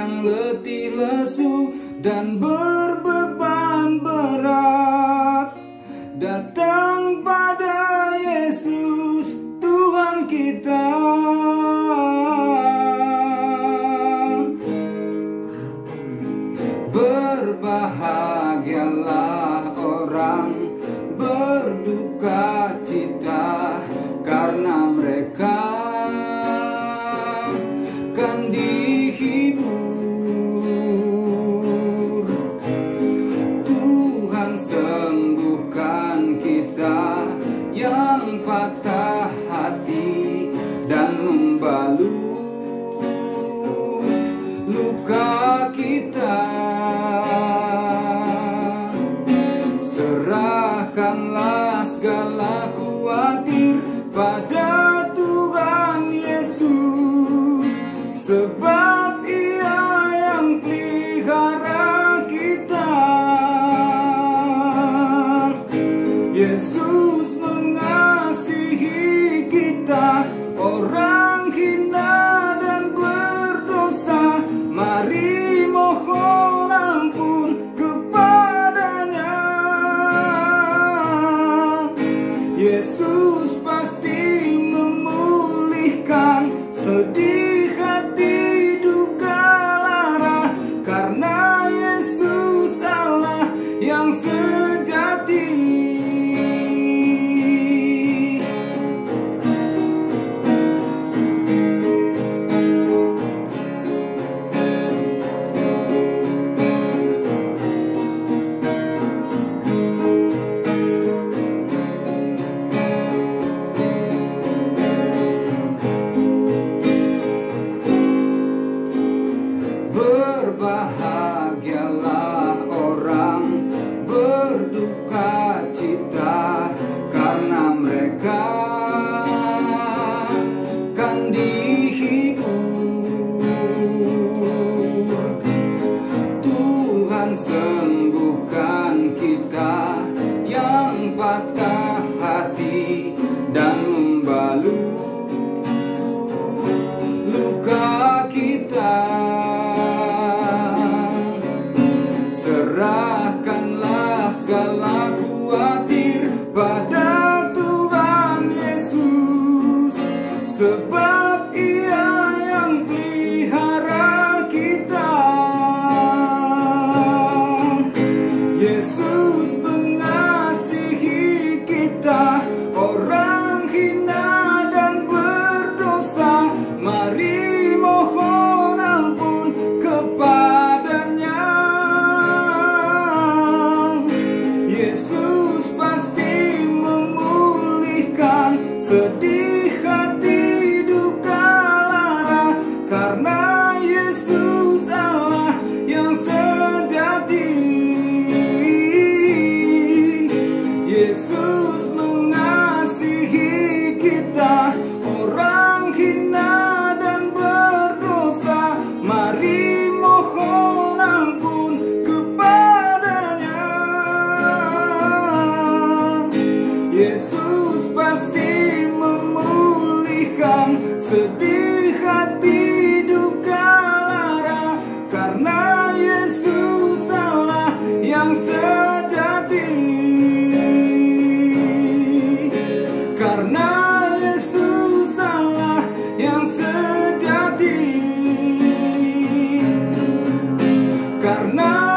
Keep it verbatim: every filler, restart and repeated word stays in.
yang letih lesu dan berbeban berat, datang pada Yesus Tuhan kita. Berbahagialah orang berduka cita, karena mereka kan dihibur. Tuhan sembuhkan kita yang patah hati dan membalut luka kita. Serahkanlah segala khawatir pada Tuhan Yesus, sebab Ia yang pelihara kita. Yesus mengasihi kita, orang hina dan berdosa. Mari mohon ampun kepadanya. Yesus pasti memulihkan sedih hati, duka lara, karena Yesus Allah yang sejati. Berbahagialah orang berduka cita, karena mereka kan dihibur. Tuhan sembuhkan kita yang patah hati dan membalut luka kita. Serahkanlah segala khawatir pada Tuhan Yesus, sebab Ia yang pelihara kita. Yesus mengasihi kita, orang hina dan berdosa. Mari mohon ampun kepadanya. Yesus pasti memulihkan sedih hati, duka lara, karena Yesus Allah yang sejati. Yesus mengasihi kita, orang hina dan berdosa. Mari mohon ampun kepadanya. Yesus pasti memulihkan sedih hati, duka lara, karena Yesus Allah yang sejati. Karena Yesus Allah yang sejati. Karena